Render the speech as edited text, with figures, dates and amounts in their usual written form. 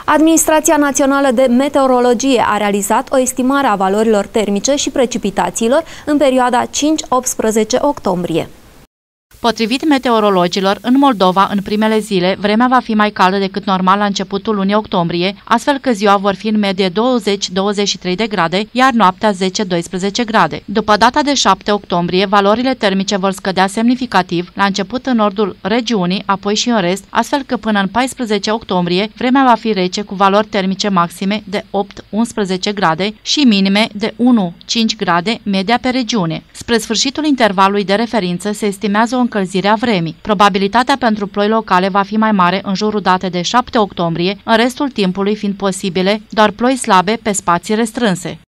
Administrația Națională de Meteorologie a realizat o estimare a valorilor termice și precipitațiilor în perioada 5-18 octombrie. Potrivit meteorologilor, în Moldova, în primele zile, vremea va fi mai caldă decât normal la începutul lunii octombrie, astfel că ziua vor fi în medie 20-23 de grade, iar noaptea 10-12 grade. După data de 7 octombrie, valorile termice vor scădea semnificativ, la început în nordul regiunii, apoi și în rest, astfel că până în 14 octombrie, vremea va fi rece cu valori termice maxime de 8-11 grade și minime de 1-5 grade, media pe regiune. Spre sfârșitul intervalului de referință se estimează o încălzire a vremii. Probabilitatea pentru ploi locale va fi mai mare în jurul datei de 7 octombrie, în restul timpului fiind posibile doar ploi slabe pe spații restrânse.